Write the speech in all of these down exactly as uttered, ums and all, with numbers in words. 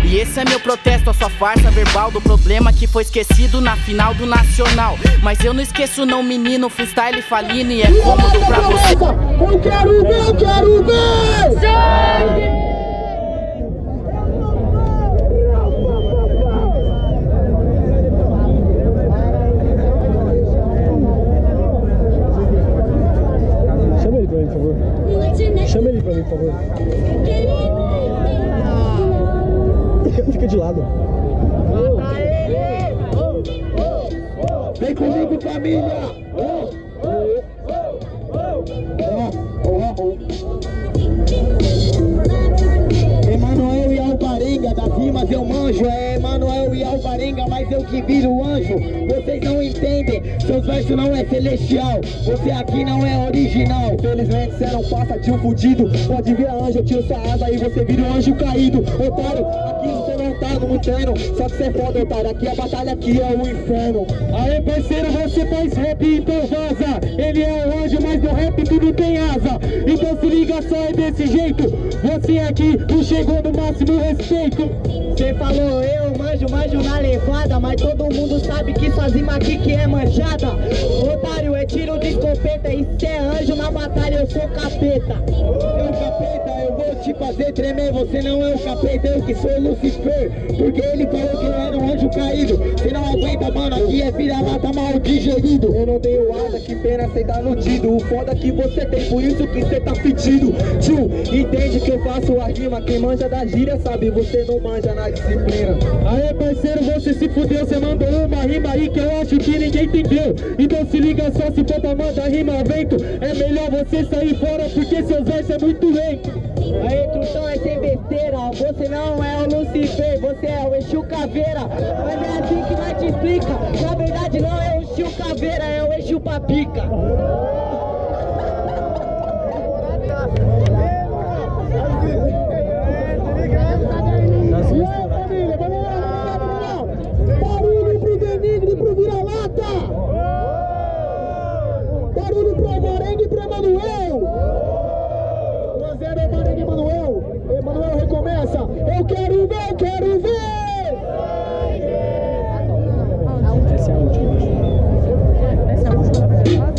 E esse é meu protesto, a sua farsa verbal do problema que foi esquecido na final do Nacional. Mas eu não esqueço não, menino, freestyle falino e é cômodo pra você. Eu quero ver, eu quero ver! Sangue! Chama ele pra mim, por favor. Fica, fica de lado. Vem comigo, família! Emanuel e Alvarenga, das rimas eu manjo. É Emanuel e Alvarenga, mas eu que viro o anjo. Vocês não entendem, seus versos não é celestial. Você aqui não é original. Felizmente cê não passa de um fudido. Pode ver a anjo, eu tiro sua asa e você vira um anjo caído. Otário, aqui você não tá no treino. Só que cê é foda, otário, aqui a batalha, aqui é o inferno. Aê parceiro, você faz rap, então vaza. Ele é o anjo, mas no rap tudo tem asa. Então se liga só, é desse jeito. Você aqui não chegou no máximo respeito. Cê falou eu manjo, manjo na levada, mas todo mundo sabe que suas rimas aqui que é manjada. Otário, é tiro de escopeta, e cê é anjo na batalha, eu sou capeta. Eu capeta, eu vou te fazer tremer. Você não é o capeta, eu que sou Lucifer. Porque ele falou que eu era um anjo caído. Você não aguenta, mano, aqui é vira-lata mal digerido. Eu não tenho asa, que pena cê tá nudido. O foda que você tem, por isso que cê tá fedido. Tio, entende que eu faço a rima. Quem manja da gíria sabe, você não manja na disciplina. Aê parceiro, você se fudeu. Cê mandou uma rima aí que eu acho que ninguém entendeu. Então se liga só, se for pra mandar rima a vento, é melhor você sair fora porque seus versos é muito lento. Aê, trutão, é sem besteira. Você não é o Lucifer, você é o Exu Caveira. Mas é assim que nós te explica. Na verdade não é o Exu Caveira, é o Exu Papica. Barulho pro Denigre e pro Vira-Lata! Barulho pro Alvarenga e pro Emanuel! um a zero Alvarenga e Emanuel! Emanuel recomeça! Eu quero ver, eu quero ver! Essa é a última. Essa é a última.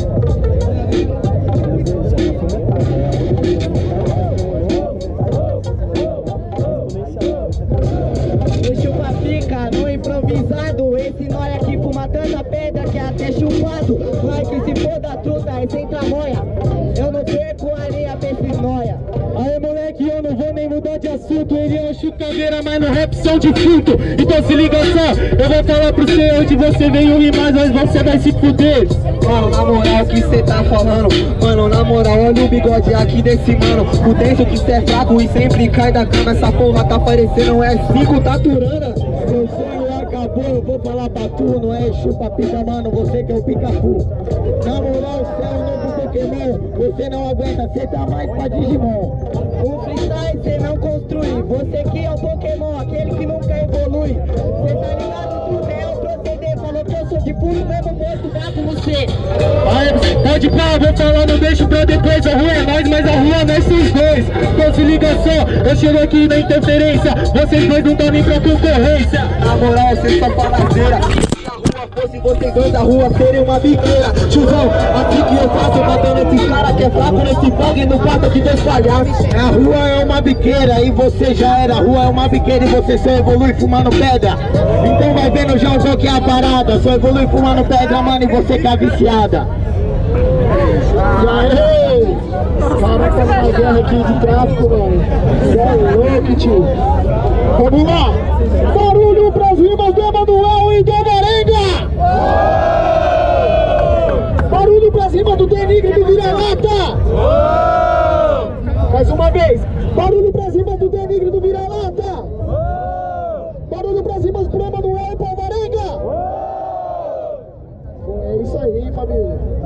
Exu Papica, no improvisado. Esse nóia aqui fuma tanta pedra que é até chupado. Mas que se for da truta, é sem tramonha. Eu não perco areia pra esses nóia. Aê moleque, eu não vou nem mudar de assunto. Ele é o Exu Caveira, mas no rap são defunto. Então se liga só, eu vou falar pro cê onde você veio rimar, mas você vai se fuder. Mano, na moral que cê tá falando, mano, na moral, olha o bigode aqui desse mano. O denso que cê é fraco e sempre cai da cama. Essa porra tá parecendo é cinco taturana. Meu sonho acabou, eu vou falar pra tu. Não é Exu Papica, mano, você que é o Pica-Fu. Na moral, cê é um novo Pokémon. Você não aguenta, cê tá mais pra Digimon. O freestyle cê não construi. Você que é o Pokémon, aquele que nunca evolui. Cê tá ligado, tudo é o proceder. Falou que eu sou de puro mesmo morto, gato você. Aí, pode pá, vou falar, não deixo pra depois. A rua é nós, mas a rua não é esses dois. Então se liga só, eu chego aqui na interferência. Vocês dois não estão nem pra concorrência. Na moral, vocês são faladeira. Se vocês dois da rua serem uma biqueira, tiozão, assim que eu faço, matando esses caras que é fraco nesse fogo e no fato de dois palhaços. A rua é uma biqueira e você já era. A rua é uma biqueira e você só evolui fumando pedra. Então vai vendo já o que é a parada. Só evolui fumando pedra, mano, e você que é viciada. E aí? Caraca, uma guerra aqui de tráfico, mano. Cê é louco, tio. Vamos lá! Barulho pras rimas do Emanuel e do Alvarenga! Barulho pras rimas do Denigre e do Vira-Lata! Mais uma vez! Barulho pras rimas do Denigre e do Vira-Lata! Barulho pras rimas pro Emanuel e pro Alvarenga! É isso aí, família!